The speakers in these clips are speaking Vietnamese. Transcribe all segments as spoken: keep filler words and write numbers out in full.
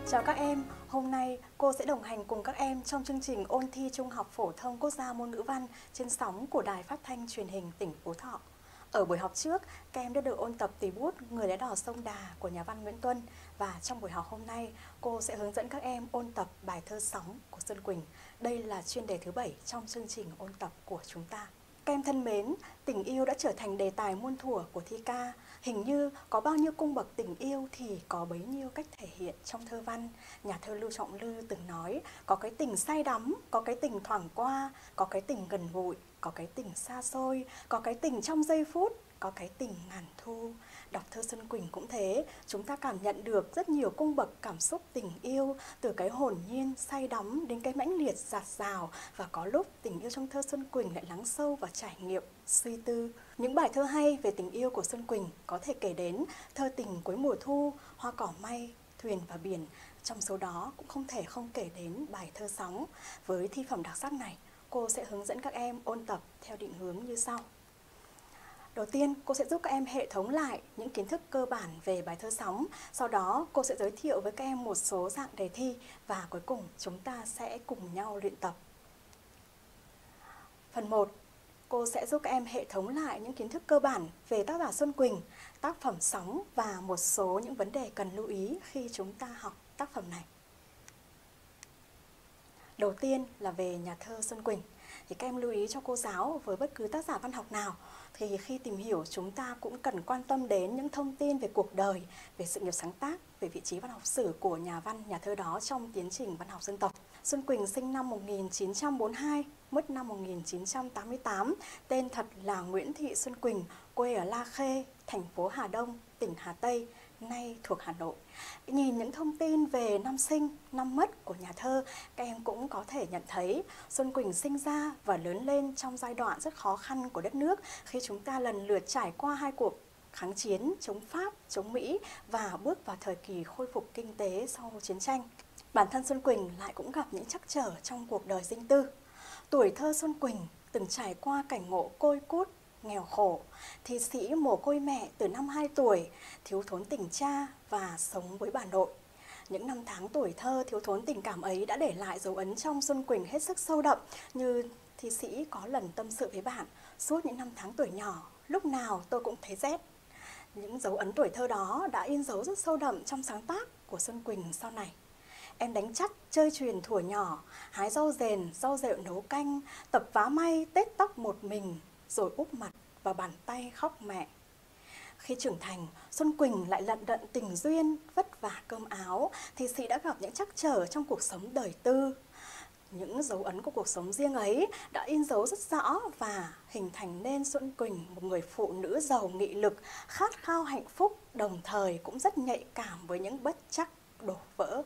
Chào các em, hôm nay cô sẽ đồng hành cùng các em trong chương trình ôn thi Trung học phổ thông quốc gia môn ngữ văn trên sóng của Đài Phát thanh Truyền hình tỉnh Phú Thọ. Ở buổi học trước, các em đã được ôn tập tùy bút Người lái đò sông Đà của nhà văn Nguyễn Tuân, và trong buổi học hôm nay, cô sẽ hướng dẫn các em ôn tập bài thơ Sóng của Xuân Quỳnh. Đây là chuyên đề thứ bảy trong chương trình ôn tập của chúng ta. Các em thân mến, tình yêu đã trở thành đề tài muôn thuở của thi ca. Hình như có bao nhiêu cung bậc tình yêu thì có bấy nhiêu cách thể hiện trong thơ văn. Nhà thơ Lưu Trọng Lư từng nói, có cái tình say đắm, có cái tình thoảng qua, có cái tình gần gũi, có cái tình xa xôi, có cái tình trong giây phút, có cái tình ngàn thu. Đọc thơ Xuân Quỳnh cũng thế, chúng ta cảm nhận được rất nhiều cung bậc cảm xúc tình yêu, từ cái hồn nhiên say đắm đến cái mãnh liệt dạt dào, và có lúc tình yêu trong thơ Xuân Quỳnh lại lắng sâu vào trải nghiệm, suy tư. Những bài thơ hay về tình yêu của Xuân Quỳnh có thể kể đến thơ tình cuối mùa thu, Hoa cỏ may, Thuyền và biển. Trong số đó cũng không thể không kể đến bài thơ Sóng. Với thi phẩm đặc sắc này, cô sẽ hướng dẫn các em ôn tập theo định hướng như sau. Đầu tiên, cô sẽ giúp các em hệ thống lại những kiến thức cơ bản về bài thơ Sóng. Sau đó, cô sẽ giới thiệu với các em một số dạng đề thi, và cuối cùng chúng ta sẽ cùng nhau luyện tập. Phần một, cô sẽ giúp các em hệ thống lại những kiến thức cơ bản về tác giả Xuân Quỳnh, tác phẩm Sóng và một số những vấn đề cần lưu ý khi chúng ta học tác phẩm này. Đầu tiên là về nhà thơ Xuân Quỳnh. Thì các em lưu ý cho cô giáo, với bất cứ tác giả văn học nào thì khi tìm hiểu chúng ta cũng cần quan tâm đến những thông tin về cuộc đời, về sự nghiệp sáng tác, về vị trí văn học sử của nhà văn, nhà thơ đó trong tiến trình văn học dân tộc. Xuân Quỳnh sinh năm một nghìn chín trăm bốn mươi hai, mất năm một nghìn chín trăm tám mươi tám, tên thật là Nguyễn Thị Xuân Quỳnh, quê ở La Khê, thành phố Hà Đông, tỉnh Hà Tây, nay thuộc Hà Nội. Nhìn những thông tin về năm sinh, năm mất của nhà thơ, các em cũng có thể nhận thấy Xuân Quỳnh sinh ra và lớn lên trong giai đoạn rất khó khăn của đất nước, khi chúng ta lần lượt trải qua hai cuộc kháng chiến chống Pháp, chống Mỹ và bước vào thời kỳ khôi phục kinh tế sau chiến tranh. Bản thân Xuân Quỳnh lại cũng gặp những trắc trở trong cuộc đời riêng tư. Tuổi thơ Xuân Quỳnh từng trải qua cảnh ngộ côi cút, nghèo khổ, thi sĩ mồ côi mẹ từ năm hai tuổi, thiếu thốn tình cha và sống với bà nội. Những năm tháng tuổi thơ thiếu thốn tình cảm ấy đã để lại dấu ấn trong Xuân Quỳnh hết sức sâu đậm, như thi sĩ có lần tâm sự với bạn: suốt những năm tháng tuổi nhỏ, lúc nào tôi cũng thấy rét. Những dấu ấn tuổi thơ đó đã in dấu rất sâu đậm trong sáng tác của Xuân Quỳnh sau này. Em đánh chắt, chơi chuyền thuở nhỏ, hái rau rền, rau rệu nấu canh, tập vá may, tết tóc một mình, rồi úp mặt vào bàn tay khóc mẹ. Khi trưởng thành, Xuân Quỳnh lại lận đận tình duyên, vất vả cơm áo, thi sĩ đã gặp những trắc trở trong cuộc sống đời tư. Những dấu ấn của cuộc sống riêng ấy đã in dấu rất rõ và hình thành nên Xuân Quỳnh, một người phụ nữ giàu nghị lực, khát khao hạnh phúc, đồng thời cũng rất nhạy cảm với những bất trắc, đổ vỡ.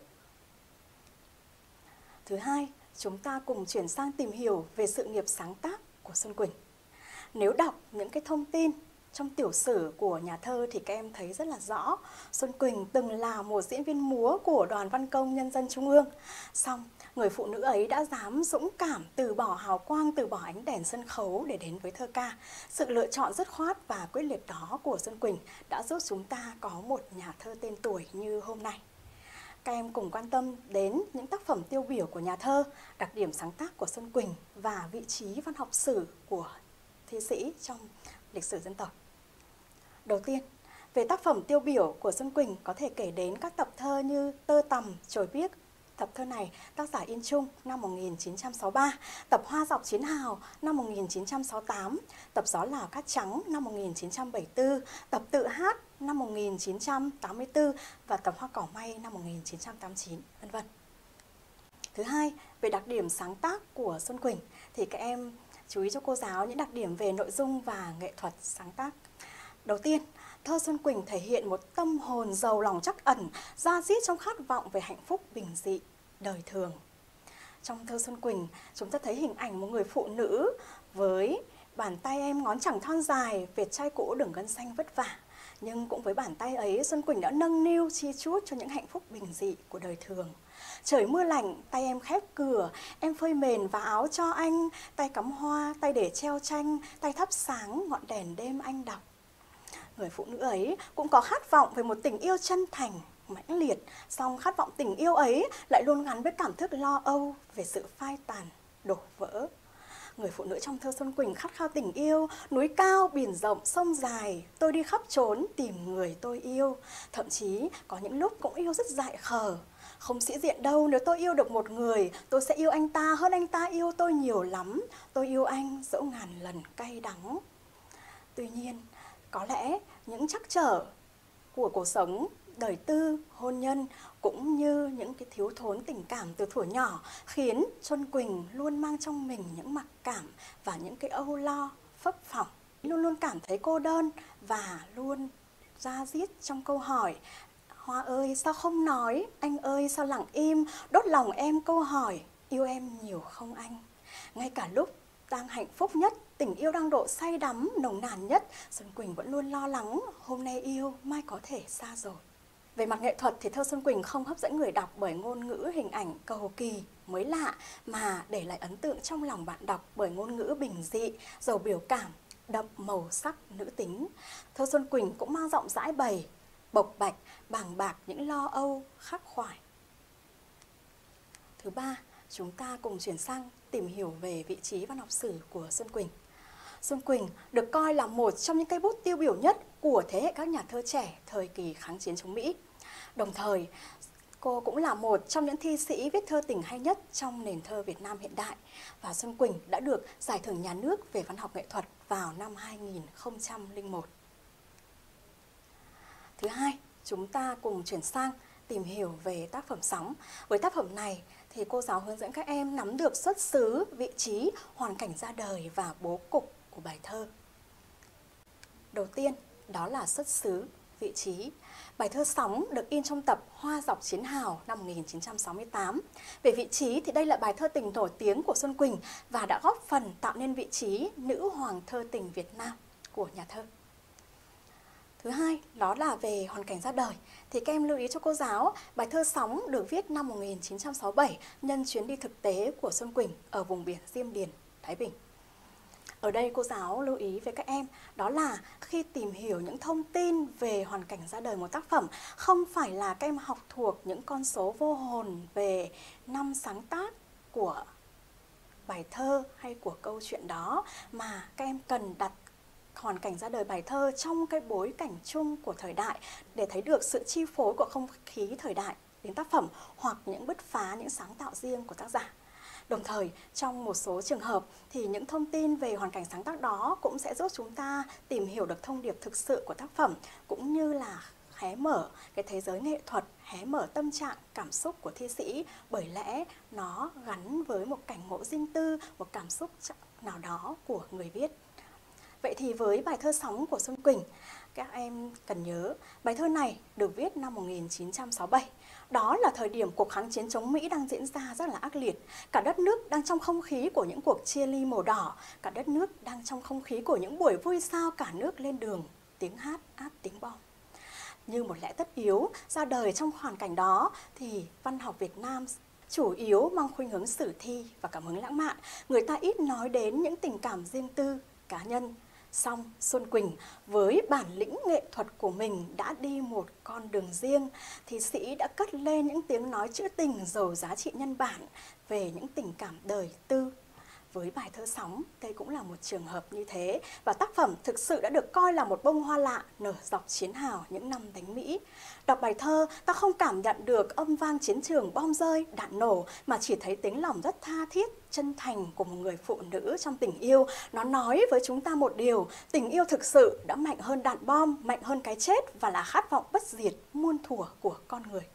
Thứ hai, chúng ta cùng chuyển sang tìm hiểu về sự nghiệp sáng tác của Xuân Quỳnh. Nếu đọc những cái thông tin trong tiểu sử của nhà thơ thì các em thấy rất là rõ, Xuân Quỳnh từng là một diễn viên múa của Đoàn Văn công Nhân dân Trung ương. Song, người phụ nữ ấy đã dám dũng cảm từ bỏ hào quang, từ bỏ ánh đèn sân khấu để đến với thơ ca. Sự lựa chọn dứt khoát và quyết liệt đó của Xuân Quỳnh đã giúp chúng ta có một nhà thơ tên tuổi như hôm nay. Các em cùng quan tâm đến những tác phẩm tiêu biểu của nhà thơ, đặc điểm sáng tác của Xuân Quỳnh và vị trí văn học sử của thi sĩ trong lịch sử dân tộc. Đầu tiên, về tác phẩm tiêu biểu của Xuân Quỳnh có thể kể đến các tập thơ như Tơ tằm, Chổi biếc. Tập thơ này tác giả in Trung năm một nghìn chín trăm sáu mươi ba, tập Hoa dọc chiến hào năm một nghìn chín trăm sáu mươi tám, tập Gió Lào cát trắng năm một nghìn chín trăm bảy mươi tư, tập Tự hát năm một nghìn chín trăm tám mươi tư và tập Hoa cỏ may năm một nghìn chín trăm tám mươi chín, vân vân. Thứ hai, về đặc điểm sáng tác của Xuân Quỳnh thì các em chú ý cho cô giáo những đặc điểm về nội dung và nghệ thuật sáng tác. Đầu tiên, thơ Xuân Quỳnh thể hiện một tâm hồn giàu lòng trắc ẩn, da diết trong khát vọng về hạnh phúc bình dị, đời thường. Trong thơ Xuân Quỳnh, chúng ta thấy hình ảnh một người phụ nữ với bàn tay em ngón trẳng thon dài, vệt chai cũ đường gân xanh vất vả. Nhưng cũng với bàn tay ấy, Xuân Quỳnh đã nâng niu chi chút cho những hạnh phúc bình dị của đời thường. Trời mưa lạnh, tay em khép cửa, em phơi mền và áo cho anh, tay cắm hoa, tay để treo tranh, tay thắp sáng ngọn đèn đêm anh đọc. Người phụ nữ ấy cũng có khát vọng về một tình yêu chân thành, mãnh liệt, song khát vọng tình yêu ấy lại luôn gắn với cảm thức lo âu về sự phai tàn, đổ vỡ. Người phụ nữ trong thơ Xuân Quỳnh khát khao tình yêu, núi cao, biển rộng, sông dài, tôi đi khắp trốn tìm người tôi yêu. Thậm chí có những lúc cũng yêu rất dại khờ. Không sĩ diện đâu, nếu tôi yêu được một người, tôi sẽ yêu anh ta hơn anh ta yêu tôi nhiều lắm. Tôi yêu anh dẫu ngàn lần cay đắng. Tuy nhiên, có lẽ những trắc trở của cuộc sống, đời tư, hôn nhân cũng như những cái thiếu thốn tình cảm từ thuở nhỏ khiến Xuân Quỳnh luôn mang trong mình những mặc cảm và những cái âu lo, phấp phỏng. Luôn luôn cảm thấy cô đơn và luôn da diết trong câu hỏi: Hoa ơi sao không nói, anh ơi sao lặng im, đốt lòng em câu hỏi, yêu em nhiều không anh? Ngay cả lúc đang hạnh phúc nhất, tình yêu đang độ say đắm, nồng nàn nhất, Xuân Quỳnh vẫn luôn lo lắng hôm nay yêu, mai có thể xa rồi. Về mặt nghệ thuật thì thơ Xuân Quỳnh không hấp dẫn người đọc bởi ngôn ngữ hình ảnh cầu kỳ, mới lạ, mà để lại ấn tượng trong lòng bạn đọc bởi ngôn ngữ bình dị, giàu biểu cảm, đậm màu sắc nữ tính. Thơ Xuân Quỳnh cũng mang giọng giãi bày, bộc bạch, bàng bạc những lo âu, khắc khoải. Thứ ba, chúng ta cùng chuyển sang tìm hiểu về vị trí văn học sử của Xuân Quỳnh. Xuân Quỳnh được coi là một trong những cây bút tiêu biểu nhất của thế hệ các nhà thơ trẻ thời kỳ kháng chiến chống Mỹ. Đồng thời, cô cũng là một trong những thi sĩ viết thơ tình hay nhất trong nền thơ Việt Nam hiện đại. Và Xuân Quỳnh đã được Giải thưởng Nhà nước về văn học nghệ thuật vào năm hai nghìn không trăm lẻ một. Thứ hai, chúng ta cùng chuyển sang tìm hiểu về tác phẩm Sóng. Với tác phẩm này thì cô giáo hướng dẫn các em nắm được xuất xứ, vị trí, hoàn cảnh ra đời và bố cục của bài thơ. Đầu tiên, đó là xuất xứ, vị trí. Bài thơ Sóng được in trong tập Hoa Dọc Chiến Hào năm một nghìn chín trăm sáu mươi tám. Về vị trí thì đây là bài thơ tình nổi tiếng của Xuân Quỳnh và đã góp phần tạo nên vị trí nữ hoàng thơ tình Việt Nam của nhà thơ. Thứ hai, đó là về hoàn cảnh ra đời. Thì các em lưu ý cho cô giáo, bài thơ Sóng được viết năm một nghìn chín trăm sáu mươi bảy nhân chuyến đi thực tế của Xuân Quỳnh ở vùng biển Diêm Điền, Thái Bình. Ở đây cô giáo lưu ý với các em, đó là khi tìm hiểu những thông tin về hoàn cảnh ra đời một tác phẩm, không phải là các em học thuộc những con số vô hồn về năm sáng tác của bài thơ hay của câu chuyện đó, mà các em cần đặt hoàn cảnh ra đời bài thơ trong cái bối cảnh chung của thời đại để thấy được sự chi phối của không khí thời đại đến tác phẩm hoặc những bứt phá, những sáng tạo riêng của tác giả. Đồng thời, trong một số trường hợp thì những thông tin về hoàn cảnh sáng tác đó cũng sẽ giúp chúng ta tìm hiểu được thông điệp thực sự của tác phẩm, cũng như là hé mở cái thế giới nghệ thuật, hé mở tâm trạng, cảm xúc của thi sĩ, bởi lẽ nó gắn với một cảnh ngộ riêng tư, một cảm xúc nào đó của người viết. Vậy thì với bài thơ Sóng của Xuân Quỳnh, các em cần nhớ bài thơ này được viết năm một nghìn chín trăm sáu mươi bảy. Đó là thời điểm cuộc kháng chiến chống Mỹ đang diễn ra rất là ác liệt. Cả đất nước đang trong không khí của những cuộc chia ly màu đỏ. Cả đất nước đang trong không khí của những buổi vui sao cả nước lên đường, tiếng hát át tiếng bom. Như một lẽ tất yếu, ra đời trong hoàn cảnh đó thì văn học Việt Nam chủ yếu mang khuynh hướng sử thi và cảm hứng lãng mạn. Người ta ít nói đến những tình cảm riêng tư, cá nhân. Song Xuân Quỳnh với bản lĩnh nghệ thuật của mình đã đi một con đường riêng. Thi sĩ đã cất lên những tiếng nói trữ tình giàu giá trị nhân bản về những tình cảm đời tư. Với bài thơ Sóng, đây cũng là một trường hợp như thế, và tác phẩm thực sự đã được coi là một bông hoa lạ nở dọc chiến hào những năm đánh Mỹ. Đọc bài thơ, ta không cảm nhận được âm vang chiến trường bom rơi, đạn nổ, mà chỉ thấy tiếng lòng rất tha thiết, chân thành của một người phụ nữ trong tình yêu. Nó nói với chúng ta một điều, tình yêu thực sự đã mạnh hơn đạn bom, mạnh hơn cái chết, và là khát vọng bất diệt muôn thuở của con người.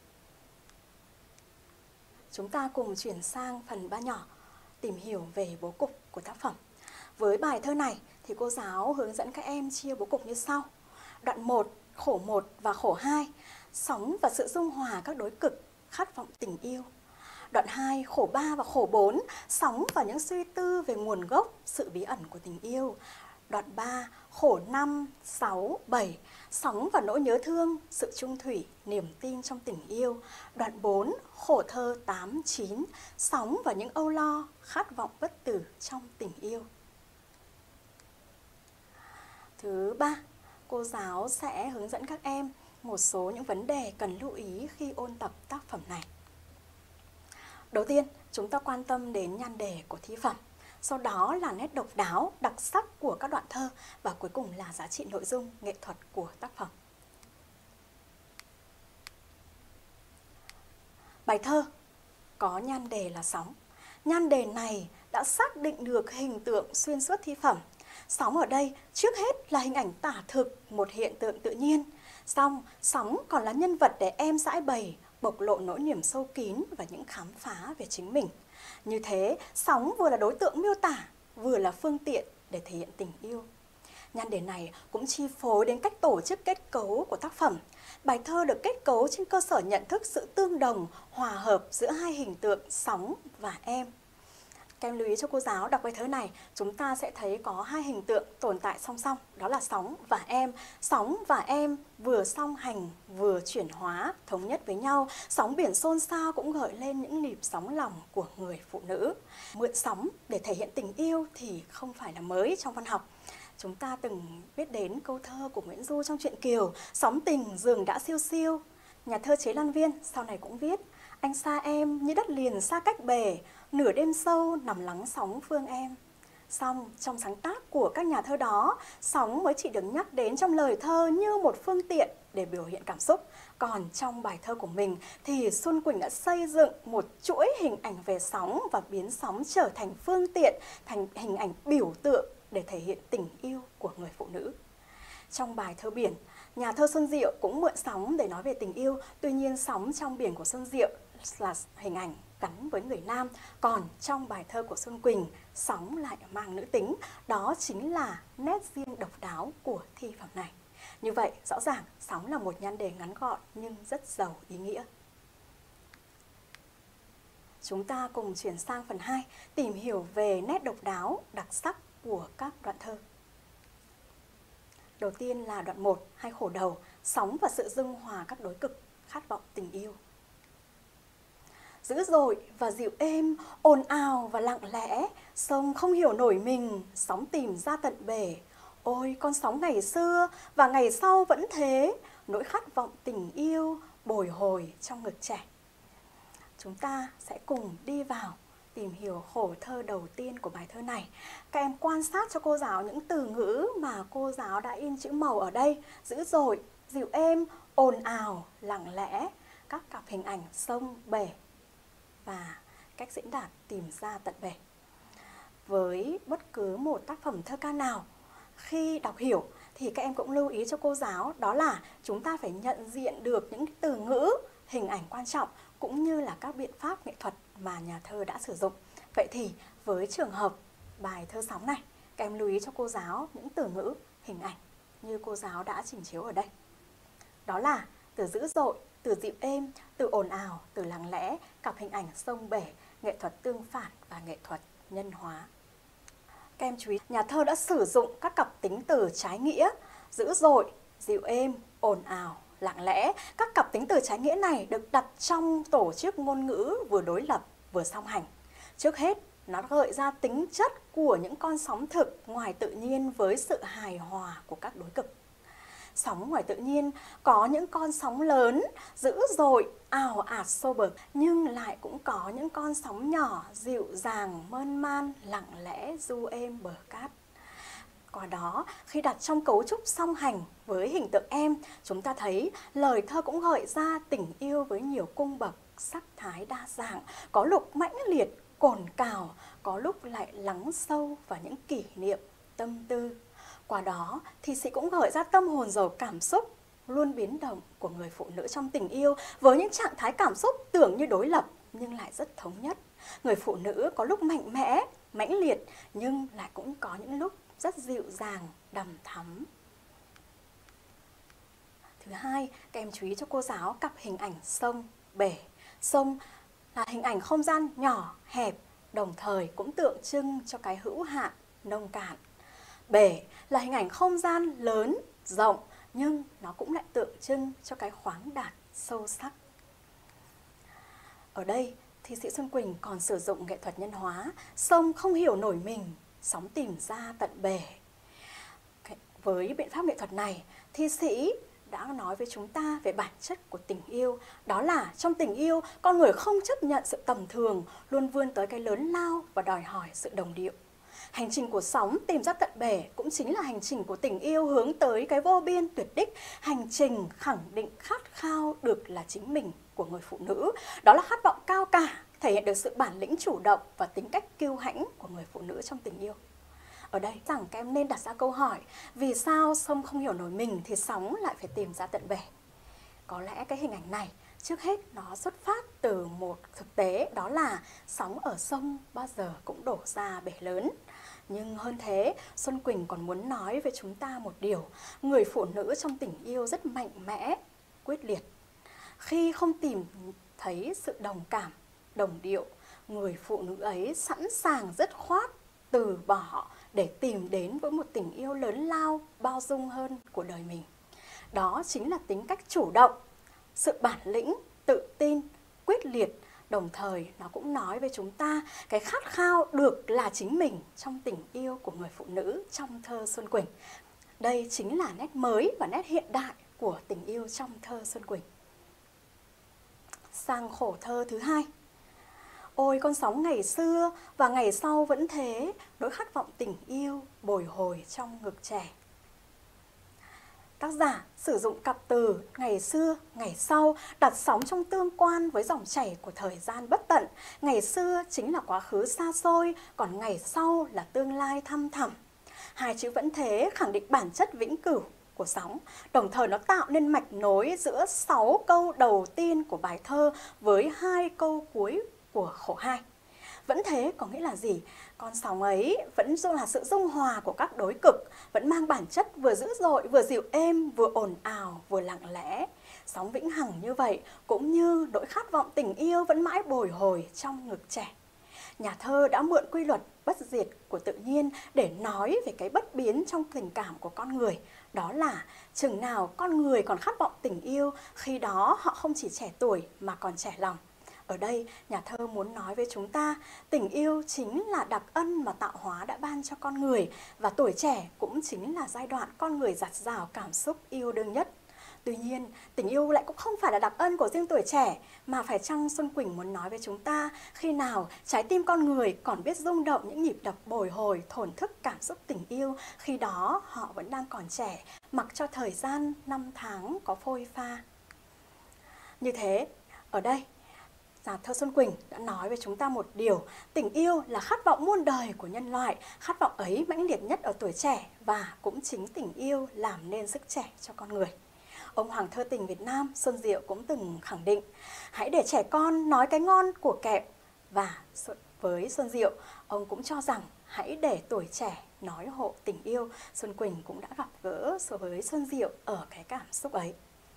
Chúng ta cùng chuyển sang phần ba nhỏ, tìm hiểu về bố cục của tác phẩm. Với bài thơ này thì cô giáo hướng dẫn các em chia bố cục như sau. Đoạn một, khổ một và khổ hai, sóng và sự dung hòa các đối cực, khát vọng tình yêu. Đoạn hai, khổ ba và khổ bốn, sóng và những suy tư về nguồn gốc, sự bí ẩn của tình yêu. Đoạn ba, khổ năm, sáu, bảy, sóng và nỗi nhớ thương, sự chung thủy, niềm tin trong tình yêu. Đoạn bốn, khổ thơ tám, chín, sóng và những âu lo, khát vọng bất tử trong tình yêu. Thứ ba, cô giáo sẽ hướng dẫn các em một số những vấn đề cần lưu ý khi ôn tập tác phẩm này. Đầu tiên, chúng ta quan tâm đến nhan đề của thi phẩm, sau đó là nét độc đáo, đặc sắc của các đoạn thơ và cuối cùng là giá trị nội dung, nghệ thuật của tác phẩm. Bài thơ có nhan đề là sóng. Nhan đề này đã xác định được hình tượng xuyên suốt thi phẩm. Sóng ở đây trước hết là hình ảnh tả thực một hiện tượng tự nhiên. Xong, sóng còn là nhân vật để em giải bày, bộc lộ nỗi niềm sâu kín và những khám phá về chính mình. Như thế, sóng vừa là đối tượng miêu tả, vừa là phương tiện để thể hiện tình yêu. Nhan đề này cũng chi phối đến cách tổ chức kết cấu của tác phẩm. Bài thơ được kết cấu trên cơ sở nhận thức sự tương đồng, hòa hợp giữa hai hình tượng sóng và em. Các em lưu ý cho cô giáo, đọc bài thơ này, chúng ta sẽ thấy có hai hình tượng tồn tại song song, đó là sóng và em. Sóng và em vừa song hành, vừa chuyển hóa, thống nhất với nhau. Sóng biển xôn xao cũng gợi lên những nhịp sóng lòng của người phụ nữ. Mượn sóng để thể hiện tình yêu thì không phải là mới trong văn học. Chúng ta từng biết đến câu thơ của Nguyễn Du trong truyện Kiều, sóng tình giường đã siêu siêu. Nhà thơ Chế Lan Viên sau này cũng viết, anh xa em như đất liền xa cách bể, nửa đêm sâu nằm lắng sóng phương em. Xong, trong sáng tác của các nhà thơ đó, sóng mới chỉ được nhắc đến trong lời thơ như một phương tiện để biểu hiện cảm xúc. Còn trong bài thơ của mình thì Xuân Quỳnh đã xây dựng một chuỗi hình ảnh về sóng và biến sóng trở thành phương tiện, thành hình ảnh biểu tượng để thể hiện tình yêu của người phụ nữ. Trong bài thơ Biển, nhà thơ Xuân Diệu cũng mượn sóng để nói về tình yêu. Tuy nhiên sóng trong Biển của Xuân Diệu là hình ảnh gắn với người nam. Còn trong bài thơ của Xuân Quỳnh, sóng lại mang nữ tính. Đó chính là nét riêng độc đáo của thi phẩm này. Như vậy, rõ ràng sóng là một nhan đề ngắn gọn nhưng rất giàu ý nghĩa. Chúng ta cùng chuyển sang phần hai, tìm hiểu về nét độc đáo, đặc sắc của các đoạn thơ. Đầu tiên là đoạn một, hai khổ đầu, sóng và sự dưng hòa các đối cực, khát vọng tình yêu. Dữ dội và dịu êm, ồn ào và lặng lẽ, sông không hiểu nổi mình, sóng tìm ra tận bể. Ôi con sóng ngày xưa và ngày sau vẫn thế, nỗi khát vọng tình yêu bồi hồi trong ngực trẻ. Chúng ta sẽ cùng đi vào tìm hiểu khổ thơ đầu tiên của bài thơ này. Các em quan sát cho cô giáo những từ ngữ mà cô giáo đã in chữ màu ở đây. Dữ dội, dịu êm, ồn ào, lặng lẽ, các cặp hình ảnh sông, bể và cách diễn đạt tìm ra tận bể. Với bất cứ một tác phẩm thơ ca nào, khi đọc hiểu thì các em cũng lưu ý cho cô giáo, đó là chúng ta phải nhận diện được những từ ngữ, hình ảnh quan trọng cũng như là các biện pháp nghệ thuật mà nhà thơ đã sử dụng. Vậy thì với trường hợp bài thơ Sóng này, các em lưu ý cho cô giáo những từ ngữ, hình ảnh như cô giáo đã trình chiếu ở đây. Đó là từ dữ dội, từ dịu êm, từ ồn ào, từ lặng lẽ, cặp hình ảnh sông bể, nghệ thuật tương phản và nghệ thuật nhân hóa. Các em chú ý, nhà thơ đã sử dụng các cặp tính từ trái nghĩa, dữ dội, dịu êm, ồn ào, lặng lẽ. Các cặp tính từ trái nghĩa này được đặt trong tổ chức ngôn ngữ vừa đối lập vừa song hành. Trước hết, nó gợi ra tính chất của những con sóng thực ngoài tự nhiên với sự hài hòa của các đối cực. Sóng ngoài tự nhiên có những con sóng lớn, dữ dội, ào ạt xô bực, nhưng lại cũng có những con sóng nhỏ, dịu dàng, mơn man, lặng lẽ, du êm bờ cát. Qua đó, khi đặt trong cấu trúc song hành với hình tượng em, chúng ta thấy lời thơ cũng gợi ra tình yêu với nhiều cung bậc, sắc thái đa dạng, có lúc mãnh liệt, cồn cào, có lúc lại lắng sâu vào những kỷ niệm, tâm tư. Qua đó, thi sĩ cũng gợi ra tâm hồn giàu cảm xúc, luôn biến động của người phụ nữ trong tình yêu với những trạng thái cảm xúc tưởng như đối lập nhưng lại rất thống nhất. Người phụ nữ có lúc mạnh mẽ, mãnh liệt nhưng lại cũng có những lúc rất dịu dàng, đằm thắm. Thứ hai, các em chú ý cho cô giáo cặp hình ảnh sông, bể. Sông là hình ảnh không gian nhỏ, hẹp, đồng thời cũng tượng trưng cho cái hữu hạn, nông cạn. Bể là hình ảnh không gian lớn, rộng, nhưng nó cũng lại tượng trưng cho cái khoáng đạt, sâu sắc. Ở đây, thi sĩ Xuân Quỳnh còn sử dụng nghệ thuật nhân hóa, sông không hiểu nổi mình, sóng tìm ra tận bể. Với biện pháp nghệ thuật này, thi sĩ đã nói với chúng ta về bản chất của tình yêu. Đó là trong tình yêu, con người không chấp nhận sự tầm thường, luôn vươn tới cái lớn lao và đòi hỏi sự đồng điệu. Hành trình của sóng tìm ra tận bể cũng chính là hành trình của tình yêu hướng tới cái vô biên tuyệt đích, hành trình khẳng định khát khao được là chính mình của người phụ nữ. Đó là khát vọng cao cả, thể hiện được sự bản lĩnh chủ động và tính cách kiêu hãnh của người phụ nữ trong tình yêu. Ở đây rằng các em nên đặt ra câu hỏi, vì sao sông không hiểu nổi mình thì sóng lại phải tìm ra tận bể? Có lẽ cái hình ảnh này trước hết nó xuất phát từ một thực tế, đó là sóng ở sông bao giờ cũng đổ ra bể lớn. Nhưng hơn thế, Xuân Quỳnh còn muốn nói với chúng ta một điều, người phụ nữ trong tình yêu rất mạnh mẽ, quyết liệt. Khi không tìm thấy sự đồng cảm, đồng điệu, người phụ nữ ấy sẵn sàng dứt khoát từ bỏ để tìm đến với một tình yêu lớn lao, bao dung hơn của đời mình. Đó chính là tính cách chủ động, sự bản lĩnh, tự tin, quyết liệt. Đồng thời nó cũng nói với chúng ta cái khát khao được là chính mình trong tình yêu của người phụ nữ trong thơ Xuân Quỳnh. Đây chính là nét mới và nét hiện đại của tình yêu trong thơ Xuân Quỳnh. Sang khổ thơ thứ hai. Ôi con sóng ngày xưa và ngày sau vẫn thế, nỗi khát vọng tình yêu bồi hồi trong ngực trẻ. Tác giả sử dụng cặp từ ngày xưa, ngày sau đặt sóng trong tương quan với dòng chảy của thời gian bất tận. Ngày xưa chính là quá khứ xa xôi, còn ngày sau là tương lai thăm thẳm. Hai chữ vẫn thế khẳng định bản chất vĩnh cửu của sóng, đồng thời nó tạo nên mạch nối giữa sáu câu đầu tiên của bài thơ với hai câu cuối của khổ hai. Vẫn thế có nghĩa là gì? Con sóng ấy vẫn là sự dung hòa của các đối cực, vẫn mang bản chất vừa dữ dội, vừa dịu êm, vừa ồn ào, vừa lặng lẽ. Sóng vĩnh hằng như vậy, cũng như nỗi khát vọng tình yêu vẫn mãi bồi hồi trong ngực trẻ. Nhà thơ đã mượn quy luật bất diệt của tự nhiên để nói về cái bất biến trong tình cảm của con người. Đó là chừng nào con người còn khát vọng tình yêu, khi đó họ không chỉ trẻ tuổi mà còn trẻ lòng. Ở đây, nhà thơ muốn nói với chúng ta, tình yêu chính là đặc ân mà tạo hóa đã ban cho con người, và tuổi trẻ cũng chính là giai đoạn con người dạt dào cảm xúc yêu đương nhất. Tuy nhiên, tình yêu lại cũng không phải là đặc ân của riêng tuổi trẻ, mà phải chăng Xuân Quỳnh muốn nói với chúng ta, khi nào trái tim con người còn biết rung động những nhịp đập bồi hồi, thổn thức cảm xúc tình yêu, khi đó họ vẫn đang còn trẻ, mặc cho thời gian năm tháng có phôi pha. Như thế, ở đây, nhà thơ Xuân Quỳnh đã nói với chúng ta một điều, tình yêu là khát vọng muôn đời của nhân loại, khát vọng ấy mãnh liệt nhất ở tuổi trẻ, và cũng chính tình yêu làm nên sức trẻ cho con người. Ông hoàng thơ tình Việt Nam Xuân Diệu cũng từng khẳng định, hãy để trẻ con nói cái ngon của kẹo. Và với Xuân Diệu, ông cũng cho rằng hãy để tuổi trẻ nói hộ tình yêu. Xuân Quỳnh cũng đã gặp gỡ với Xuân Diệu ở cái cảm xúc ấy.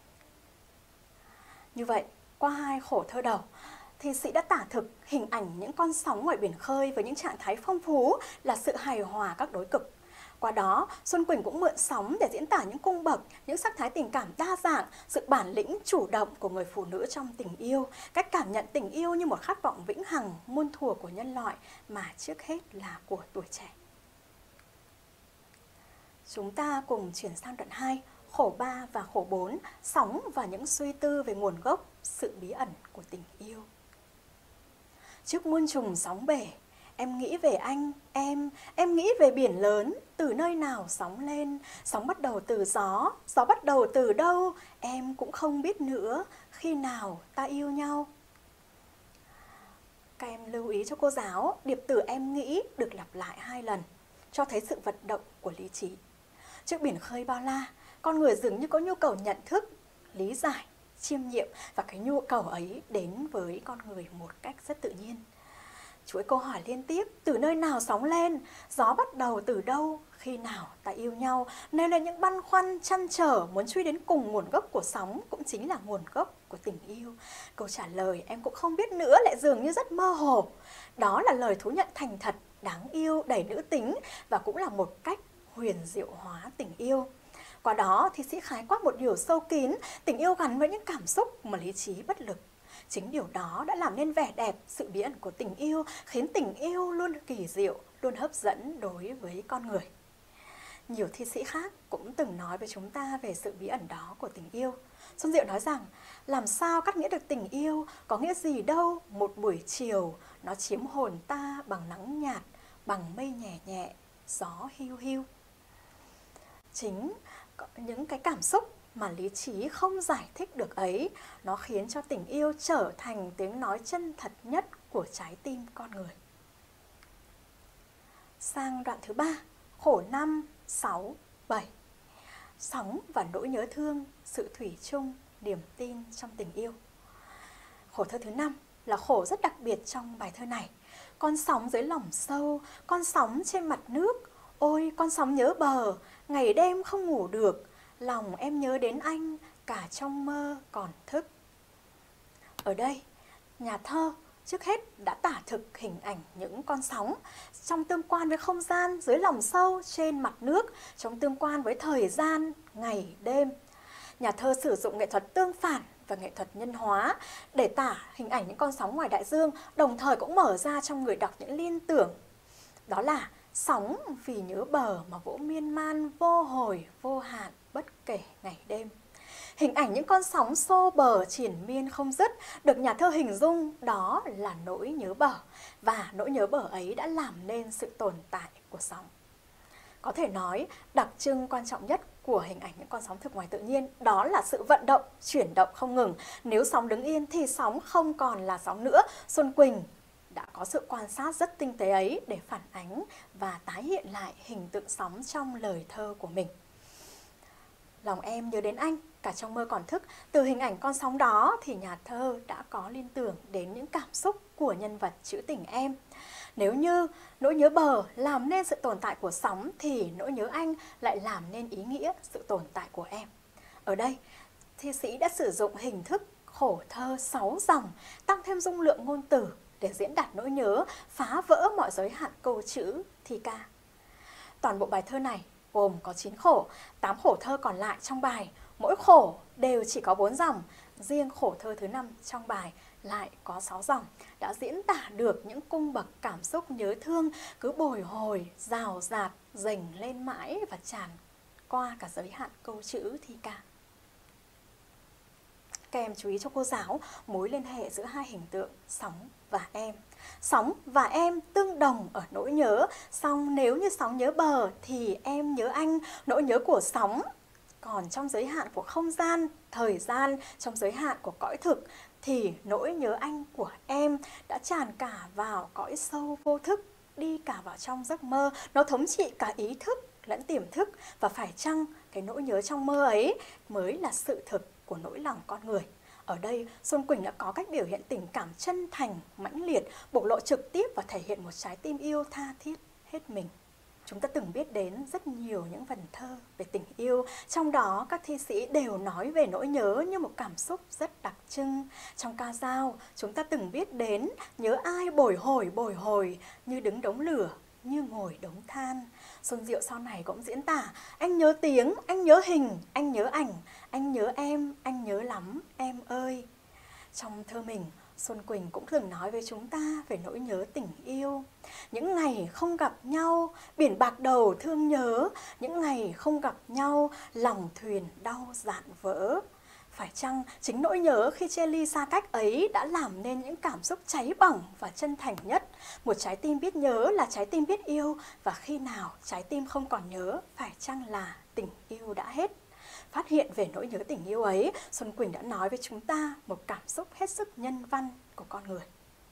Như vậy, qua hai khổ thơ đầu, thì sĩ đã tả thực hình ảnh những con sóng ngoài biển khơi với những trạng thái phong phú là sự hài hòa các đối cực. Qua đó, Xuân Quỳnh cũng mượn sóng để diễn tả những cung bậc, những sắc thái tình cảm đa dạng, sự bản lĩnh chủ động của người phụ nữ trong tình yêu, cách cảm nhận tình yêu như một khát vọng vĩnh hằng, muôn thuở của nhân loại mà trước hết là của tuổi trẻ. Chúng ta cùng chuyển sang đoạn hai, khổ ba và khổ bốn, sóng và những suy tư về nguồn gốc, sự bí ẩn của tình yêu. Trước muôn trùng sóng bể, em nghĩ về anh, em, em nghĩ về biển lớn, từ nơi nào sóng lên, sóng bắt đầu từ gió, gió bắt đầu từ đâu, em cũng không biết nữa, khi nào ta yêu nhau. Các em lưu ý cho cô giáo, điệp từ em nghĩ được lặp lại hai lần, cho thấy sự vận động của lý trí. Trước biển khơi bao la, con người dường như có nhu cầu nhận thức, lý giải, chiêm nghiệm, và cái nhu cầu ấy đến với con người một cách rất tự nhiên. Chuỗi câu hỏi liên tiếp, từ nơi nào sóng lên, gió bắt đầu từ đâu, khi nào ta yêu nhau, nêu lên những băn khoăn, trăn trở, muốn truy đến cùng nguồn gốc của sóng, cũng chính là nguồn gốc của tình yêu. Câu trả lời em cũng không biết nữa lại dường như rất mơ hồ. Đó là lời thú nhận thành thật, đáng yêu, đầy nữ tính, và cũng là một cách huyền diệu hóa tình yêu. Qua đó thì sĩ khái quát một điều sâu kín, tình yêu gắn với những cảm xúc mà lý trí bất lực. Chính điều đó đã làm nên vẻ đẹp, sự bí ẩn của tình yêu, khiến tình yêu luôn kỳ diệu, luôn hấp dẫn đối với con người. Nhiều thi sĩ khác cũng từng nói với chúng ta về sự bí ẩn đó của tình yêu. Xuân Diệu nói rằng, làm sao cắt nghĩa được tình yêu, có nghĩa gì đâu, một buổi chiều, nó chiếm hồn ta bằng nắng nhạt, bằng mây nhẹ nhẹ, gió hiu hiu. Chính những cái cảm xúc mà lý trí không giải thích được ấy, nó khiến cho tình yêu trở thành tiếng nói chân thật nhất của trái tim con người. Sang đoạn thứ ba, khổ năm, sáu, bảy. Sóng và nỗi nhớ thương, sự thủy chung, niềm tin trong tình yêu. Khổ thơ thứ năm là khổ rất đặc biệt trong bài thơ này. Con sóng dưới lòng sâu, con sóng trên mặt nước, ôi con sóng nhớ bờ, ngày đêm không ngủ được, lòng em nhớ đến anh, cả trong mơ còn thức. Ở đây, nhà thơ trước hết đã tả thực hình ảnh những con sóng trong tương quan với không gian dưới lòng sâu trên mặt nước, trong tương quan với thời gian, ngày, đêm. Nhà thơ sử dụng nghệ thuật tương phản và nghệ thuật nhân hóa để tả hình ảnh những con sóng ngoài đại dương, đồng thời cũng mở ra trong người đọc những liên tưởng. Đó là sóng vì nhớ bờ mà vỗ miên man, vô hồi, vô hạn, bất kể ngày đêm. Hình ảnh những con sóng xô bờ triền miên không dứt được nhà thơ hình dung đó là nỗi nhớ bờ, và nỗi nhớ bờ ấy đã làm nên sự tồn tại của sóng. Có thể nói, đặc trưng quan trọng nhất của hình ảnh những con sóng thực ngoài tự nhiên đó là sự vận động, chuyển động không ngừng. Nếu sóng đứng yên thì sóng không còn là sóng nữa. Xuân Quỳnh đã có sự quan sát rất tinh tế ấy để phản ánh và tái hiện lại hình tượng sóng trong lời thơ của mình. Lòng em nhớ đến anh, cả trong mơ còn thức. Từ hình ảnh con sóng đó thì nhà thơ đã có liên tưởng đến những cảm xúc của nhân vật trữ tình em. Nếu như nỗi nhớ bờ làm nên sự tồn tại của sóng thì nỗi nhớ anh lại làm nên ý nghĩa sự tồn tại của em. Ở đây, thi sĩ đã sử dụng hình thức khổ thơ sáu dòng, tăng thêm dung lượng ngôn từ để diễn đạt nỗi nhớ, phá vỡ mọi giới hạn câu chữ thi ca. Toàn bộ bài thơ này gồm có chín khổ, tám khổ thơ còn lại trong bài, mỗi khổ đều chỉ có bốn dòng, riêng khổ thơ thứ năm trong bài lại có sáu dòng, đã diễn tả được những cung bậc cảm xúc nhớ thương cứ bồi hồi, rào rạt, dành lên mãi và tràn qua cả giới hạn câu chữ thi ca. Các em chú ý cho cô giáo mối liên hệ giữa hai hình tượng sóng và em. Sóng và em tương đồng ở nỗi nhớ, song nếu như sóng nhớ bờ thì em nhớ anh, nỗi nhớ của sóng. Còn trong giới hạn của không gian, thời gian, trong giới hạn của cõi thực thì nỗi nhớ anh của em đã tràn cả vào cõi sâu vô thức, đi cả vào trong giấc mơ, nó thống trị cả ý thức lẫn tiềm thức. Và phải chăng cái nỗi nhớ trong mơ ấy mới là sự thực của nỗi lòng con người. Ở đây, Xuân Quỳnh đã có cách biểu hiện tình cảm chân thành, mãnh liệt, bộc lộ trực tiếp và thể hiện một trái tim yêu tha thiết hết mình. Chúng ta từng biết đến rất nhiều những vần thơ về tình yêu, trong đó các thi sĩ đều nói về nỗi nhớ như một cảm xúc rất đặc trưng. Trong ca dao, chúng ta từng biết đến nhớ ai bồi hồi bồi hồi, như đứng đống lửa, như ngồi đống than. Xuân Diệu sau này cũng diễn tả, anh nhớ tiếng, anh nhớ hình, anh nhớ ảnh, anh nhớ em, anh nhớ lắm, em ơi. Trong thơ mình, Xuân Quỳnh cũng thường nói với chúng ta về nỗi nhớ tình yêu. Những ngày không gặp nhau, biển bạc đầu thương nhớ, những ngày không gặp nhau, lòng thuyền đau dạn vỡ. Phải chăng chính nỗi nhớ khi chia ly xa cách ấy đã làm nên những cảm xúc cháy bỏng và chân thành nhất? Một trái tim biết nhớ là trái tim biết yêu, và khi nào trái tim không còn nhớ, phải chăng là tình yêu đã hết? Phát hiện về nỗi nhớ tình yêu ấy, Xuân Quỳnh đã nói với chúng ta một cảm xúc hết sức nhân văn của con người.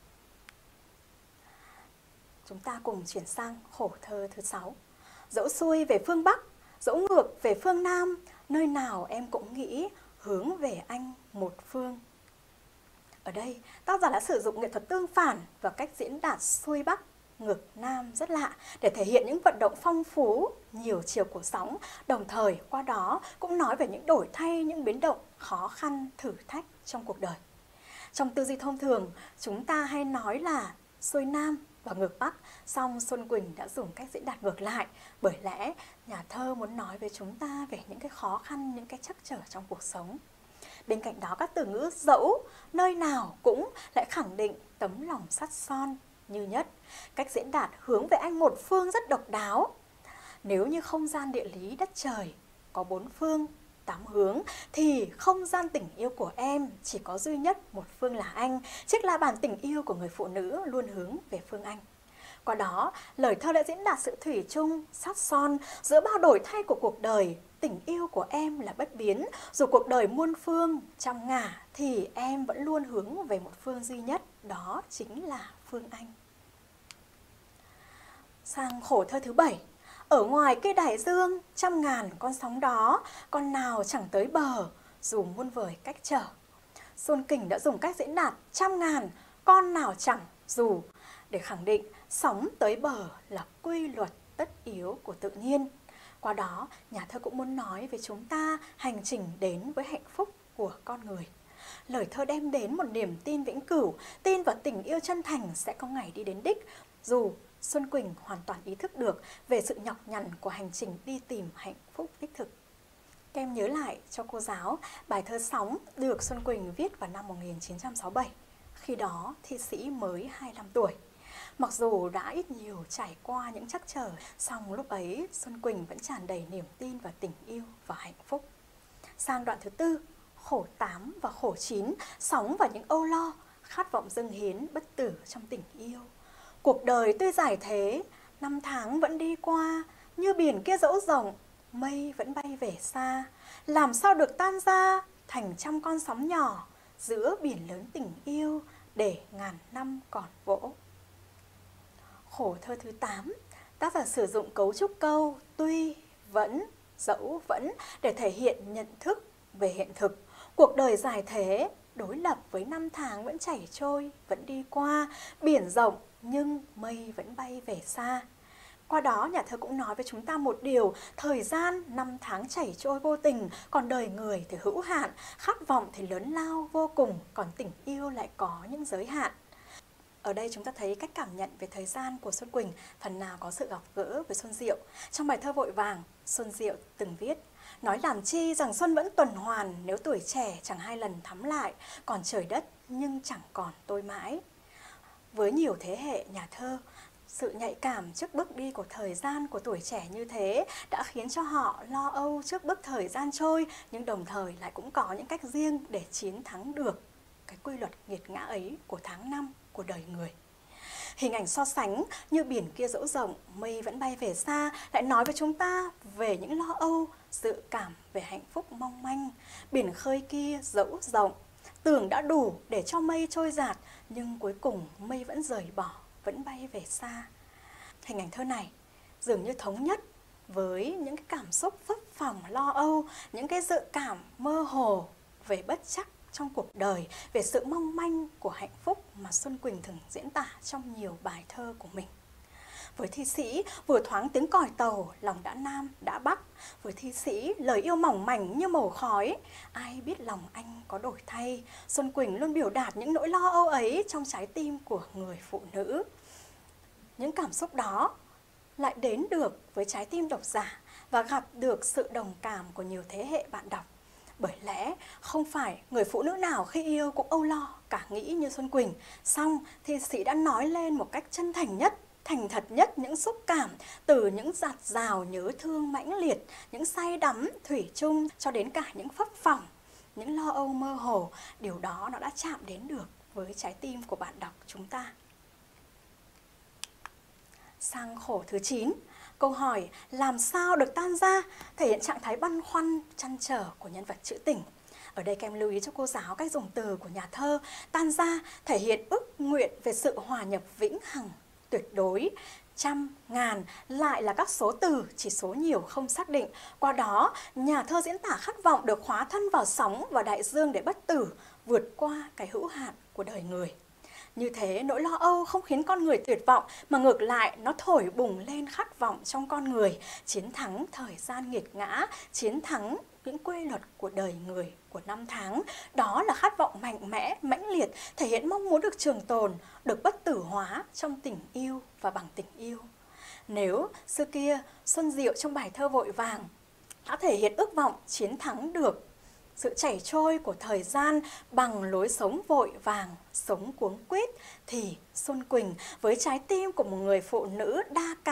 Chúng ta cùng chuyển sang khổ thơ thứ sáu. Dẫu xuôi về phương Bắc, dẫu ngược về phương Nam, nơi nào em cũng nghĩ hướng về anh một phương. Ở đây, tác giả đã sử dụng nghệ thuật tương phản và cách diễn đạt xuôi Bắc, ngược Nam rất lạ để thể hiện những vận động phong phú, nhiều chiều của sóng, đồng thời qua đó cũng nói về những đổi thay, những biến động khó khăn, thử thách trong cuộc đời. Trong tư duy thông thường, chúng ta hay nói là xuôi Nam và ngược Bắc, song Xuân Quỳnh đã dùng cách diễn đạt ngược lại, bởi lẽ nhà thơ muốn nói với chúng ta về những cái khó khăn, những cái trắc trở trong cuộc sống. Bên cạnh đó, các từ ngữ dẫu, nơi nào cũng lại khẳng định tấm lòng sắt son như nhất. Cách diễn đạt hướng về anh một phương rất độc đáo. Nếu như không gian địa lý đất trời có bốn phương, tám hướng, thì không gian tình yêu của em chỉ có duy nhất một phương là anh, chiếc la bàn tình yêu của người phụ nữ luôn hướng về phương anh. Qua đó, lời thơ đã diễn đạt sự thủy chung, sát son giữa bao đổi thay của cuộc đời. Tình yêu của em là bất biến, dù cuộc đời muôn phương, trăm ngả, thì em vẫn luôn hướng về một phương duy nhất, đó chính là phương anh. Sang khổ thơ thứ bảy. Ở ngoài cây đại dương, trăm ngàn con sóng đó, con nào chẳng tới bờ, dù muôn vời cách trở. Xuân Kình đã dùng cách diễn đạt trăm ngàn, con nào chẳng, dù, để khẳng định sóng tới bờ là quy luật tất yếu của tự nhiên. Qua đó, nhà thơ cũng muốn nói về chúng ta hành trình đến với hạnh phúc của con người. Lời thơ đem đến một niềm tin vĩnh cửu, tin vào tình yêu chân thành sẽ có ngày đi đến đích, dù Xuân Quỳnh hoàn toàn ý thức được về sự nhọc nhằn của hành trình đi tìm hạnh phúc đích thực. Các em nhớ lại cho cô giáo bài thơ Sóng được Xuân Quỳnh viết vào năm một nghìn chín trăm sáu mươi bảy. Khi đó thi sĩ mới hai mươi lăm tuổi. Mặc dù đã ít nhiều trải qua những trắc trở, song lúc ấy Xuân Quỳnh vẫn tràn đầy niềm tin vào tình yêu và hạnh phúc. Sang đoạn thứ tư, khổ tám và khổ chín, sóng và những âu lo, khát vọng dâng hiến bất tử trong tình yêu. Cuộc đời tuy dài thế, năm tháng vẫn đi qua, như biển kia dẫu rộng, mây vẫn bay về xa. Làm sao được tan ra thành trăm con sóng nhỏ, giữa biển lớn tình yêu, để ngàn năm còn vỗ. Khổ thơ thứ tám, tác giả sử dụng cấu trúc câu tuy, vẫn, dẫu, vẫn để thể hiện nhận thức về hiện thực. Cuộc đời dài thế, đối lập với năm tháng vẫn chảy trôi, vẫn đi qua, biển rộng nhưng mây vẫn bay về xa. Qua đó, nhà thơ cũng nói với chúng ta một điều, thời gian năm tháng chảy trôi vô tình, còn đời người thì hữu hạn, khát vọng thì lớn lao vô cùng, còn tình yêu lại có những giới hạn. Ở đây chúng ta thấy cách cảm nhận về thời gian của Xuân Quỳnh phần nào có sự gặp gỡ với Xuân Diệu. Trong bài thơ Vội Vàng, Xuân Diệu từng viết: nói làm chi rằng xuân vẫn tuần hoàn, nếu tuổi trẻ chẳng hai lần thắm lại, còn trời đất nhưng chẳng còn tôi mãi. Với nhiều thế hệ nhà thơ, sự nhạy cảm trước bước đi của thời gian của tuổi trẻ như thế đã khiến cho họ lo âu trước bước thời gian trôi, nhưng đồng thời lại cũng có những cách riêng để chiến thắng được cái quy luật nghiệt ngã ấy của tháng năm của đời người. Hình ảnh so sánh như biển kia dẫu rộng, mây vẫn bay về xa lại nói với chúng ta về những lo âu, dự cảm về hạnh phúc mong manh. Biển khơi kia dẫu rộng, tưởng đã đủ để cho mây trôi dạt, nhưng cuối cùng mây vẫn rời bỏ, vẫn bay về xa. Hình ảnh thơ này dường như thống nhất với những cái cảm xúc phấp phồng lo âu, những cái dự cảm mơ hồ về bất trắc trong cuộc đời, về sự mong manh của hạnh phúc mà Xuân Quỳnh thường diễn tả trong nhiều bài thơ của mình. Với thi sĩ, vừa thoáng tiếng còi tàu, lòng đã nam, đã bắc. Với thi sĩ, lời yêu mỏng mảnh như màu khói, ai biết lòng anh có đổi thay. Xuân Quỳnh luôn biểu đạt những nỗi lo âu ấy trong trái tim của người phụ nữ. Những cảm xúc đó lại đến được với trái tim độc giả và gặp được sự đồng cảm của nhiều thế hệ bạn đọc. Bởi lẽ không phải người phụ nữ nào khi yêu cũng âu lo cả nghĩ như Xuân Quỳnh, song thi sĩ đã nói lên một cách chân thành nhất, thành thật nhất những xúc cảm, từ những dạt dào nhớ thương mãnh liệt, những say đắm thủy chung cho đến cả những phấp phỏng, những lo âu mơ hồ. Điều đó nó đã chạm đến được với trái tim của bạn đọc chúng ta. Sang khổ thứ chín, câu hỏi làm sao được tan ra thể hiện trạng thái băn khoăn, trăn trở của nhân vật trữ tình. Ở đây các em lưu ý cho cô giáo cách dùng từ của nhà thơ. Tan ra thể hiện ước nguyện về sự hòa nhập vĩnh hằng, tuyệt đối. Trăm, ngàn lại là các số từ, chỉ số nhiều không xác định. Qua đó, nhà thơ diễn tả khát vọng được hóa thân vào sóng và đại dương để bất tử, vượt qua cái hữu hạn của đời người. Như thế, nỗi lo âu không khiến con người tuyệt vọng, mà ngược lại nó thổi bùng lên khát vọng trong con người, chiến thắng thời gian nghiệt ngã, chiến thắng những quy luật của đời người, của năm tháng. Đó là khát vọng mạnh mẽ, mãnh liệt, thể hiện mong muốn được trường tồn, được bất tử hóa trong tình yêu và bằng tình yêu. Nếu xưa kia, Xuân Diệu trong bài thơ Vội Vàng đã thể hiện ước vọng chiến thắng được sự chảy trôi của thời gian bằng lối sống vội vàng, sống cuống quýt, thì Xuân Quỳnh với trái tim của một người phụ nữ đa cảm,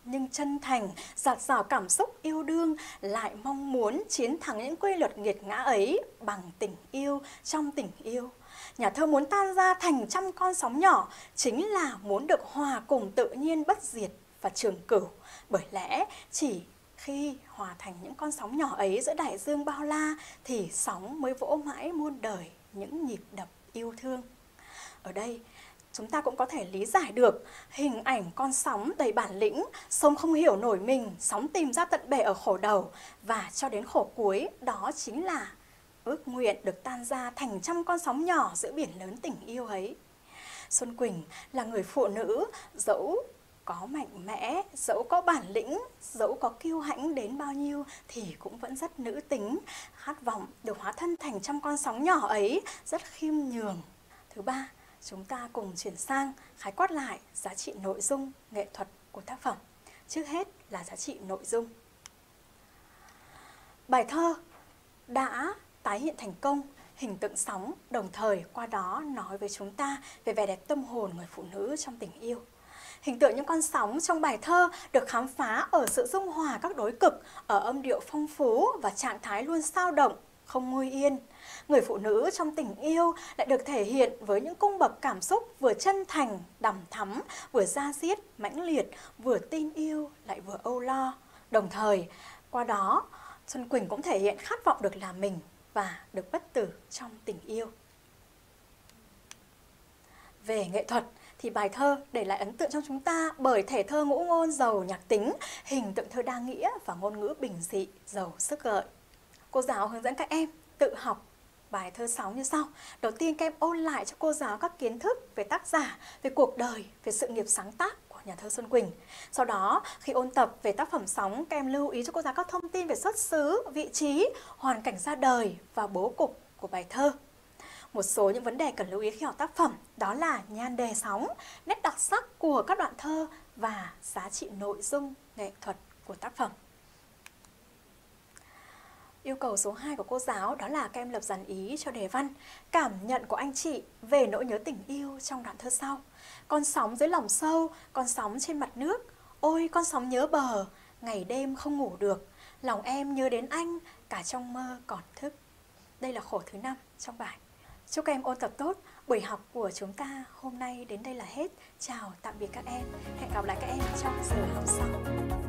nhưng chân thành, dạt dào cảm xúc yêu đương, lại mong muốn chiến thắng những quy luật nghiệt ngã ấy bằng tình yêu trong tình yêu. Nhà thơ muốn tan ra thành trăm con sóng nhỏ chính là muốn được hòa cùng tự nhiên bất diệt và trường cửu. Bởi lẽ chỉ khi hòa thành những con sóng nhỏ ấy giữa đại dương bao la thì sóng mới vỗ mãi muôn đời những nhịp đập yêu thương. Ở đây chúng ta cũng có thể lý giải được hình ảnh con sóng đầy bản lĩnh, sông không hiểu nổi mình, sóng tìm ra tận bể ở khổ đầu, và cho đến khổ cuối đó chính là ước nguyện được tan ra thành trăm con sóng nhỏ giữa biển lớn tình yêu ấy. Xuân Quỳnh là người phụ nữ dẫu có mạnh mẽ, dẫu có bản lĩnh, dẫu có kiêu hãnh đến bao nhiêu thì cũng vẫn rất nữ tính, khát vọng được hóa thân thành trăm con sóng nhỏ ấy, rất khiêm nhường. Thứ ba, chúng ta cùng chuyển sang khái quát lại giá trị nội dung, nghệ thuật của tác phẩm. Trước hết là giá trị nội dung. Bài thơ đã tái hiện thành công hình tượng sóng, đồng thời qua đó nói với chúng ta về vẻ đẹp tâm hồn người phụ nữ trong tình yêu. Hình tượng những con sóng trong bài thơ được khám phá ở sự dung hòa các đối cực, ở âm điệu phong phú và trạng thái luôn dao động, không nguôi yên. Người phụ nữ trong tình yêu lại được thể hiện với những cung bậc cảm xúc vừa chân thành, đằm thắm, vừa da diết, mãnh liệt, vừa tin yêu lại vừa âu lo. Đồng thời, qua đó, Xuân Quỳnh cũng thể hiện khát vọng được làm mình và được bất tử trong tình yêu. Về nghệ thuật thì bài thơ để lại ấn tượng trong chúng ta bởi thể thơ ngũ ngôn giàu nhạc tính, hình tượng thơ đa nghĩa và ngôn ngữ bình dị, giàu sức gợi. Cô giáo hướng dẫn các em tự học bài thơ sóng như sau. Đầu tiên các em ôn lại cho cô giáo các kiến thức về tác giả, về cuộc đời, về sự nghiệp sáng tác của nhà thơ Xuân Quỳnh. Sau đó khi ôn tập về tác phẩm sóng, các em lưu ý cho cô giáo các thông tin về xuất xứ, vị trí, hoàn cảnh ra đời và bố cục của bài thơ. Một số những vấn đề cần lưu ý khi học tác phẩm đó là nhan đề sóng, nét đặc sắc của các đoạn thơ và giá trị nội dung, nghệ thuật của tác phẩm. Yêu cầu số hai của cô giáo đó là các em lập dàn ý cho đề văn. Cảm nhận của anh chị về nỗi nhớ tình yêu trong đoạn thơ sau. Con sóng dưới lòng sâu, con sóng trên mặt nước. Ôi con sóng nhớ bờ, ngày đêm không ngủ được. Lòng em nhớ đến anh, cả trong mơ còn thức. Đây là khổ thứ năm trong bài. Chúc các em ôn tập tốt. Buổi học của chúng ta hôm nay đến đây là hết. Chào tạm biệt các em. Hẹn gặp lại các em trong giờ học sau.